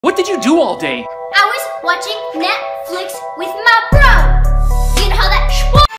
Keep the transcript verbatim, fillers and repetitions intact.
What did you do all day? I was watching Netflix with